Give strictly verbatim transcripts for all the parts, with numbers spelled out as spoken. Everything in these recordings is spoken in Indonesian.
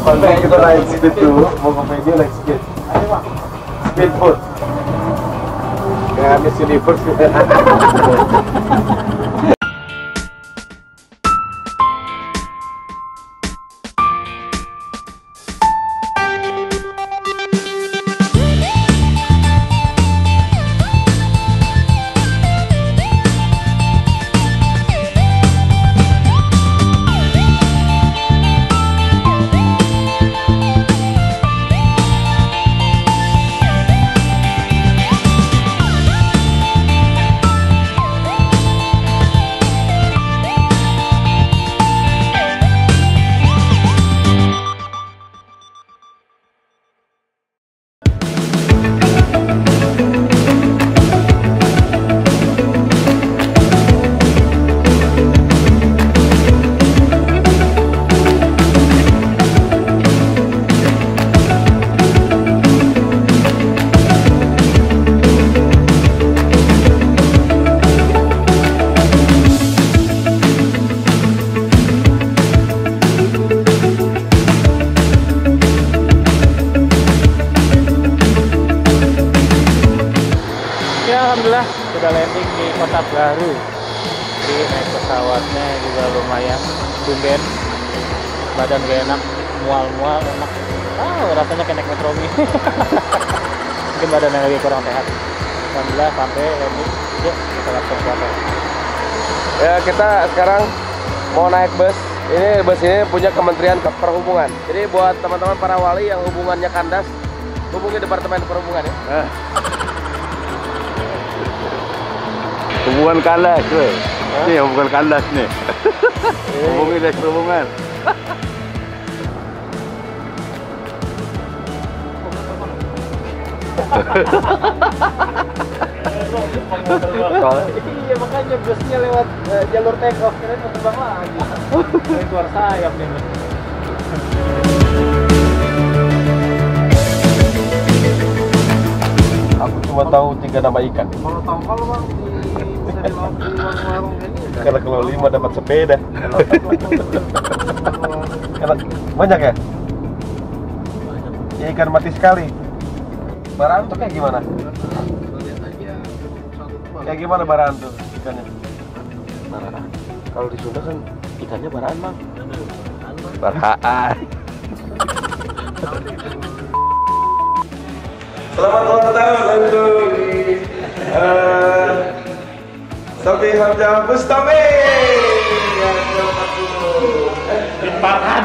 Sampai kita naik speed dulu, mau ke video naik speed. Ayo Pak, speedboat. Kayak Miss Universe gitu. Alhamdulillah sudah landing di Kota Baru. Jadi naik pesawatnya juga lumayan tumben, badan gak enak, mual-mual enak. Ah, rasanya kayak naik metro mini. Mungkin badannya lagi kurang sehat. Alhamdulillah sampai landing. Yuk kita langsung ke hotel. Ya, kita sekarang mau naik bus. Ini bus ini punya Kementerian Perhubungan. Jadi buat teman-teman para wali yang hubungannya kandas, hubungi Departemen Perhubungan ya. Eh. Hubungan kandas tuh. Ini hubungan kandas nih. Hubungi Dinas Perhubungan. Iya makanya busnya lewat uh, jalur take off, kira mau terbang lagi. Dari keluar sayap nih. Aku cuma tahu tiga nama ikan. Kalau tongkol bang bisa di warung-warung ini. Karena kalau lima dapat sepeda. Karena banyak ya? Ya ikan mati sekali. Baraan tuh kayak gimana? Kayak gimana baraan tuh ikannya? Baraan. Kalau di Sunda kan ikannya baraan bang. Baraan. Selamat ulang tahun untuk uh, Sofi Hamzah Bustami yang ke empat puluh. Limparan.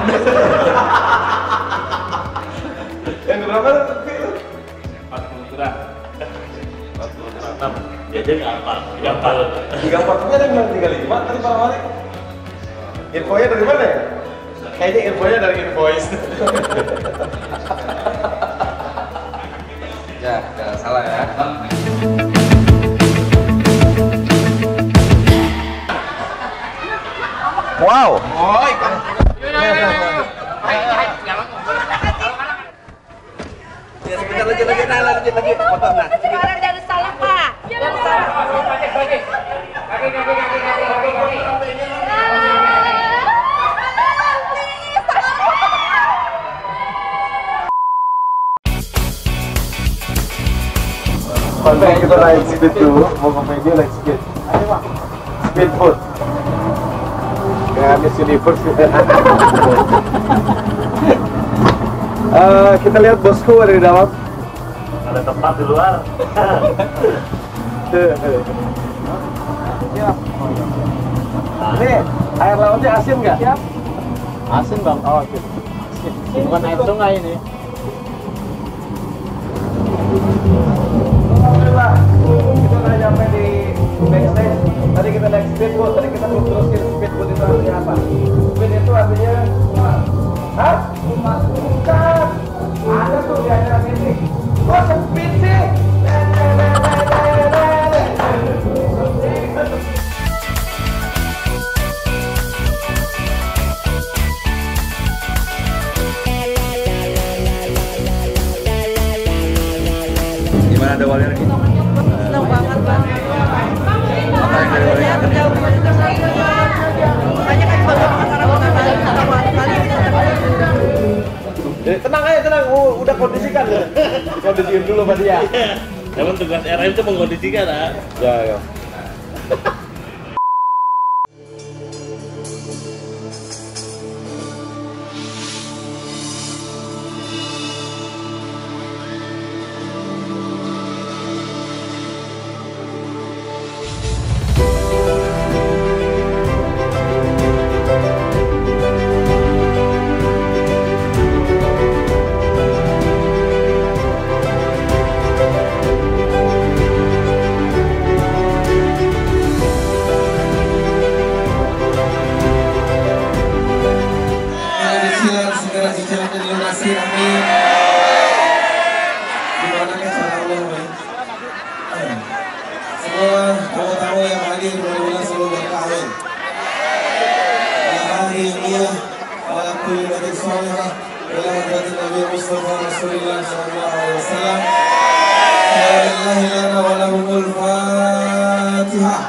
Yang berapa? empat puluh gram. empat puluh gram. Ya jadi apa? tiga puluh empat. tiga puluh empat-nya ada yang bilang tiga puluh lima tadi Pak Malik. Infonya dari mana ya? Kayaknya infonya dari invoice. Ya, jangan salah ya. Wow. Oh ikan. Ya sebentar lagi lagi nah lanjut lagi foto nah. Orang dari salah Pak. Dari salah. Kaki kaki kaki kaki kaki kaki. Sampai kita naik speed dulu, mau ke video naik speed. Ayo Pak, speedboat. Kayak Miss Universe gitu. uh, kita lihat bosku ada di dalam. Ada tempat di luar. Ini air lautnya asin nggak? Ya. Asin bang. Oh asin. Asin. Bukan air sungai ini. Alhamdulillah, kita udah nyampe di backstage. Tadi kita naik speedboat, tadi kita mau terusin speedboat itu artinya apa? Speed itu artinya hah? Bukan. Ada tuh di acara ini. Kok speed sih? Gimana ada walian lagi? Senang banget Pak. Banyak yang baru masyarakat kali kali ini. dikondisiin dulu Pak dia. Emang tugas R M itu mengkondisikan, ah. Ya, ya. Segera dijalankan lunasi, amin. Gimana cara Allah, baik? Semua tamu-tamu yang hadir mudah-mudahan selalu berkah. Hari ini ala kulli nabi salihah ila hadratin Nabi Mustafa Rasulullah sallallahu alaihi wasallam. Alhamdulillah lana wa lahumul Fatihah.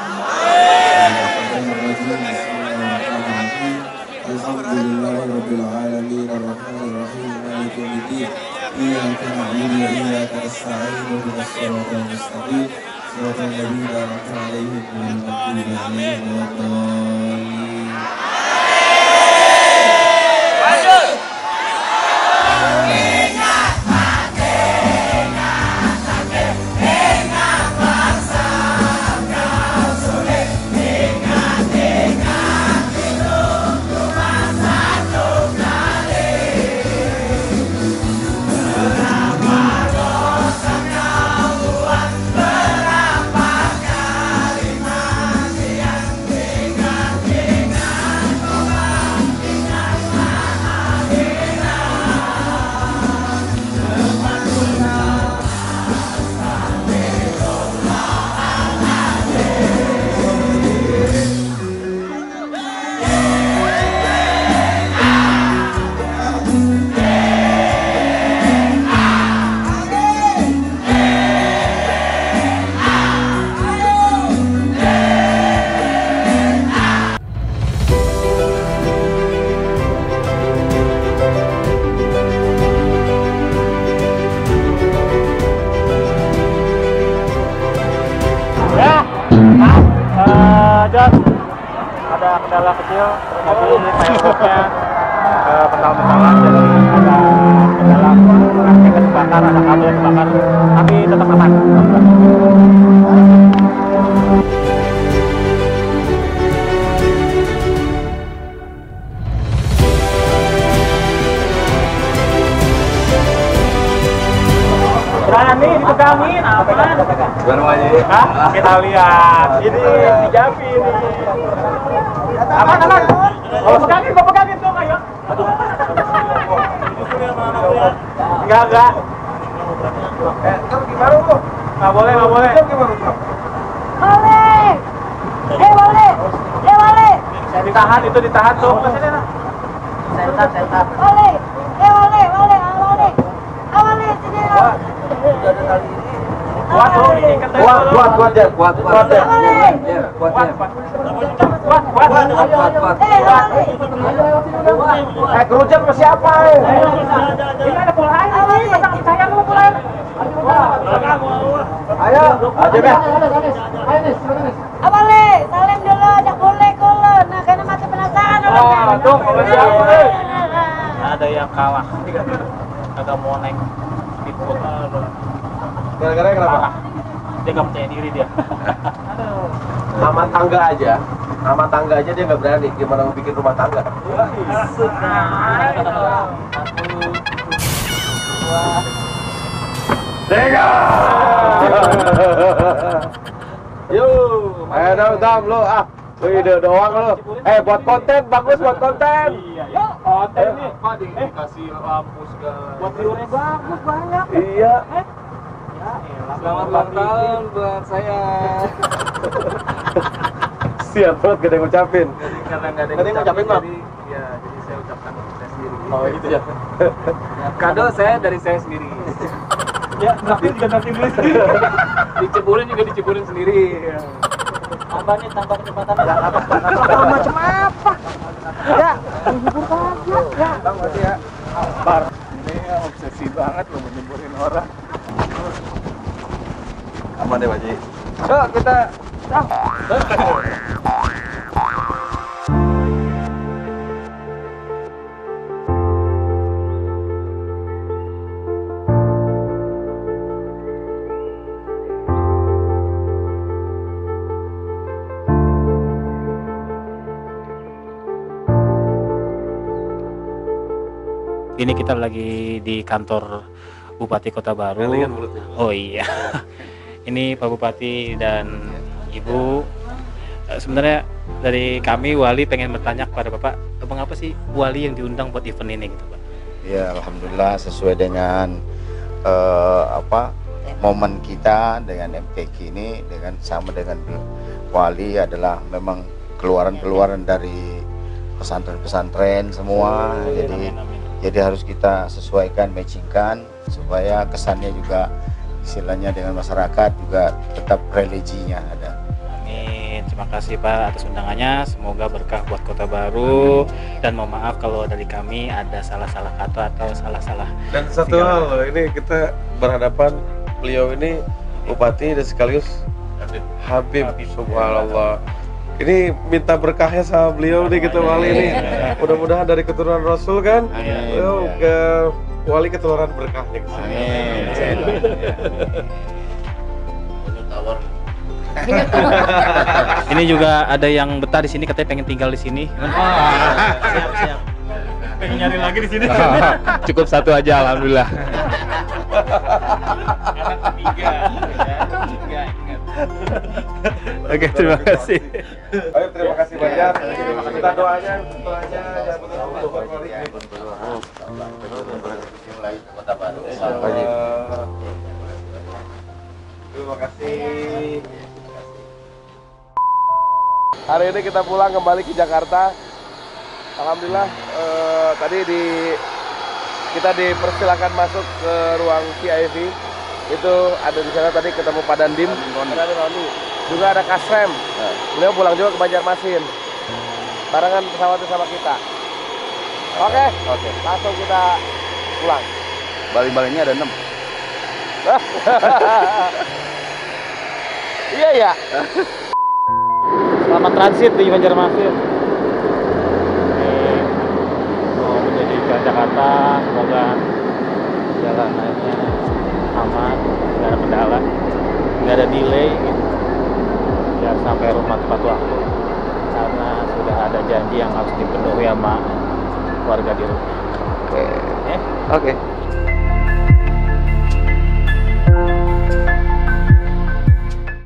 Alhamdulillahirabbil alamin arrahmanir rahim maliki yaumiddin iyyaka na'budu wa iyyaka nasta'in ihdinas siratal mustaqim siratal ladzina an'amta 'alaihim ghairil maghdubi 'alaihim waladdallin. Dan ada kendala kecil tadi fireworknya ke pesawat-pesawat, jadi ada kendala yang kebakar, ada kabel yang kebakar, tapi tetap aman. Berani dipegangin, aman. Baru aja. Hah? Kita lihat. Ini dijamin ini. Aman, aman. Kalau pegangin, kau pegangin dong, ayo. Enggak, enggak. Eh, kamu gimana lu? Nggak boleh, nggak boleh. Boleh. Eh, boleh. Eh, boleh. Ditahan, itu ditahan tuh. Sini, nah. Sentar, sentar. Boleh. Eh, boleh, boleh. Ah, boleh. Ah, boleh. Sini, lah. Kuat tuh, diikat dari Kuat, dulu. kuat, kuat ya, kuat, kuat ya. Boleh. Ya, kuat Kuat, ya. kuat. Kuat, kuat. Kuat, kuat, kuat. Eh, boleh. Eh, kerucut sama siapa? Eh? Ini ada bola air. Pasang saya dulu bola air. Ayo, aja deh. Ah, boleh. Salim dulu, ajak boleh kulo. Nah, karena masih penasaran. Oh, tuh, sama siapa, eh? Ada yang kalah. Agak mau naik speedboat. Gara-gara kenapa? Parah. Dia nggak percaya diri dia. Sama tangga aja, sama tangga aja dia nggak berani. Gimana mau bikin rumah tangga? Tiga. Yo, ayo dong, dam lo ah. Wih, udah doang lo. Eh, buat konten bagus, buat konten. Iya, konten nih. Kok dikasih lampu segala. Buat viewernya bagus banyak. Iya. Ya, elah. Selamat ulang tahun buat saya. Siap banget, gak ada yang ngucapin. Karena nggak ada Nggak ada yang ngucapin, Bang? jadi, ya, jadi saya ucapkan untuk saya sendiri. Oh, gitu ya. Kado saya dari saya sendiri. Ya, nanti juga nanti dulu sendiri. Diceburin juga diceburin sendiri. Tambah nih, tambah kecepatan. Ya, apa? Macam apa? Ya, hibur saja. Ya. Bang, masih ya. Bar. Ini obsesi banget lo menyeburin orang. Aman deh Pak Ji. Yuk kita. Ini kita lagi di kantor Bupati Kota Baru. Oh iya. Ini Pak Bupati dan Ibu. Sebenarnya dari kami Wali pengen bertanya kepada Bapak, mengapa sih Wali yang diundang buat event ini gitu, Pak? Ya, alhamdulillah sesuai dengan uh, apa momen kita dengan M T Q ini, dengan sama dengan Wali adalah memang keluaran-keluaran dari pesantren-pesantren semua. Jadi jadi harus kita sesuaikan, matchingkan supaya kesannya juga istilahnya dengan masyarakat juga tetap religinya ada. Amin. Terima kasih Pak atas undangannya. Semoga berkah buat Kota Baru. Amin. Dan mohon maaf kalau dari kami ada salah-salah kata atau salah-salah. Dan satu hal loh, ini kita berhadapan, beliau ini bupati dan sekaligus Habib, Habib. Subhanallah. Ini minta berkahnya sama beliau nih kita Wali nih. Mudah-mudahan dari keturunan Rasul kan. Beliau ke Wali keturunan berkahnya. Amin. Ini juga ada yang betah di sini, katanya pengen tinggal di sini. Siap, siap. Pengen nyari lagi di sini. Cukup satu aja, alhamdulillah. Oke, terima kasih. Baik, terima kasih banyak. Kita doanya, doanya jangan putus buat Wali. Kota Baru. Terima kasih. Hari ini kita pulang kembali ke Jakarta. Alhamdulillah eh, tadi di kita dipersilakan masuk ke ruang V I V. Itu ada di sana tadi ketemu Pak Dandim, ada Roni, juga ada Kasrem. Beliau pulang juga ke Banjarmasin. Barengan pesawat sama kita. Oke, oke. Langsung kita pulang. Baling-balingnya ada enam. Iya ya. Selamat transit di Banjarmasin. Ini mau menuju ke Jakarta, semoga jalanannya aman, nggak ada kendala, nggak ada delay gitu. Biar sampai rumah tepat waktu, karena sudah ada janji yang harus dipenuhi sama warga di rumah. Oke. Ya? Oke.